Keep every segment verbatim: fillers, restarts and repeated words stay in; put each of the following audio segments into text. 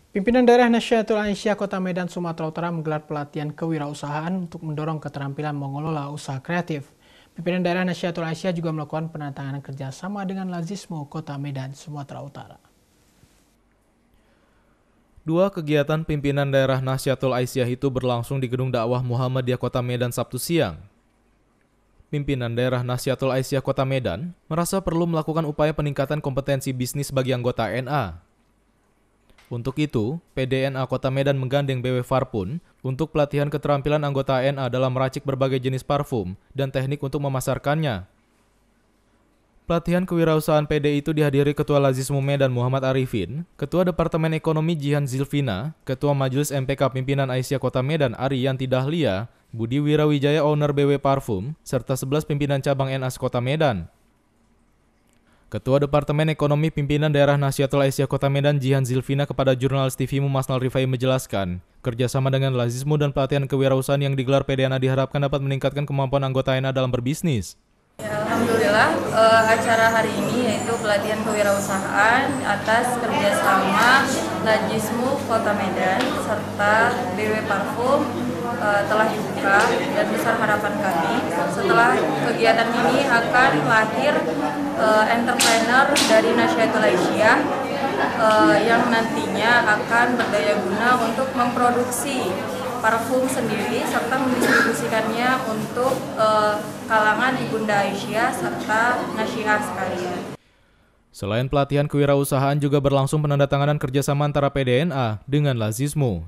Pimpinan Daerah Nahdlatul Aisyah Kota Medan, Sumatera Utara menggelar pelatihan kewirausahaan untuk mendorong keterampilan mengelola usaha kreatif. Pimpinan Daerah Nahdlatul Aisyah juga melakukan penandatanganan kerjasama dengan Lazismo Kota Medan, Sumatera Utara. Dua kegiatan pimpinan daerah Nahdlatul Aisyah itu berlangsung di Gedung Dakwah Muhammadiyah Kota Medan Sabtu siang. Pimpinan daerah Nahdlatul Aisyah Kota Medan merasa perlu melakukan upaya peningkatan kompetensi bisnis bagi anggota N A. Untuk itu, P D N A Kota Medan menggandeng B W Farpun untuk pelatihan keterampilan anggota N A dalam meracik berbagai jenis parfum dan teknik untuk memasarkannya. Pelatihan kewirausahaan P D itu dihadiri Ketua Lazismo Medan Muhammad Arifin, Ketua Departemen Ekonomi Jihan Zilvina, Ketua Majelis M P K Pimpinan Aisyah Kota Medan Ari Yanti Dahlia, Budi Wirawijaya Owner B W Parfum, serta sebelas pimpinan cabang N A S Kota Medan. Ketua Departemen Ekonomi Pimpinan Daerah Nahdlatul Aisyah Kota Medan Jihan Zilvina kepada jurnalis T V Mumasnal Rifai menjelaskan, kerjasama dengan Lazismo dan pelatihan kewirausahaan yang digelar P D N A diharapkan dapat meningkatkan kemampuan anggota N A dalam berbisnis. Ya, Alhamdulillah uh, acara hari ini yaitu pelatihan kewirausahaan atas kerjasama Lazismo Kota Medan serta B W Parfum uh, telah dibuka, dan besar harapan kami setelah kegiatan ini akan lahir uh, entrepreneur dari Nahdlatul Aisyah uh, yang nantinya akan berdaya guna untuk memproduksi parfum sendiri serta mendistribusikannya untuk uh, kalangan Ibunda Aisyah serta Nasyiah sekalian. Selain pelatihan kewirausahaan juga berlangsung penandatanganan kerjasama antara P D N A dengan Lazismo.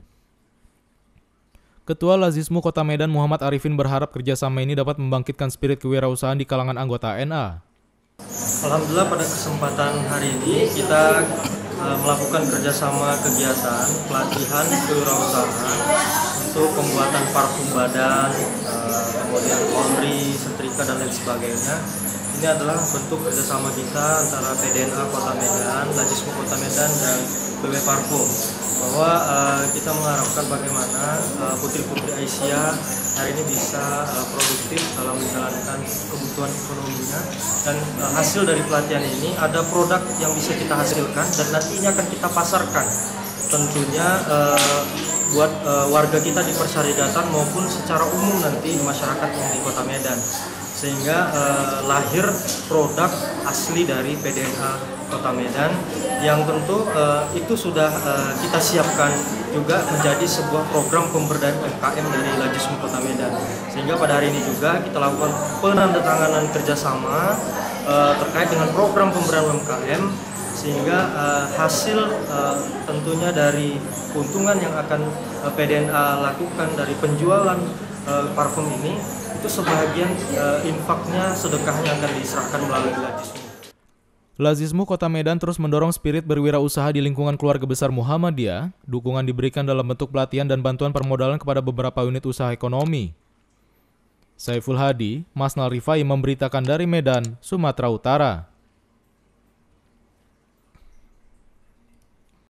Ketua Lazismo Kota Medan Muhammad Arifin berharap kerjasama ini dapat membangkitkan spirit kewirausahaan di kalangan anggota N A. Alhamdulillah pada kesempatan hari ini kita uh, melakukan kerjasama kegiatan pelatihan kewirausahaan untuk pembuatan parfum badan, uh, kemudian laundry, setrika dan lain sebagainya. Ini adalah bentuk kerjasama kita antara P D N A Kota Medan, Lazismo Kota Medan dan B W Parfum, bahwa uh, kita mengharapkan bagaimana uh, putri-putri Aisyah hari ini bisa uh, produktif dalam menjalankan kebutuhan ekonominya, dan uh, hasil dari pelatihan ini ada produk yang bisa kita hasilkan dan nantinya akan kita pasarkan tentunya uh, buat uh, warga kita di Persyarikatan maupun secara umum nanti di masyarakat yang di Kota Medan, sehingga uh, lahir produk asli dari P D N A Kota Medan yang tentu uh, itu sudah uh, kita siapkan juga menjadi sebuah program pemberdayaan U M K M dari Lazismo Kota Medan, sehingga pada hari ini juga kita lakukan penandatanganan kerjasama uh, terkait dengan program pemberdayaan U M K M, sehingga uh, hasil uh, tentunya dari keuntungan yang akan uh, P D N A lakukan dari penjualan uh, parfum ini, itu sebagian uh, infaknya, sedekahnya akan diserahkan melalui Lazismo. Lazismo Kota Medan terus mendorong spirit berwirausaha di lingkungan keluarga besar Muhammadiyah. Dukungan diberikan dalam bentuk pelatihan dan bantuan permodalan kepada beberapa unit usaha ekonomi. Saiful Hadi, Masnal Rifai memberitakan dari Medan, Sumatera Utara.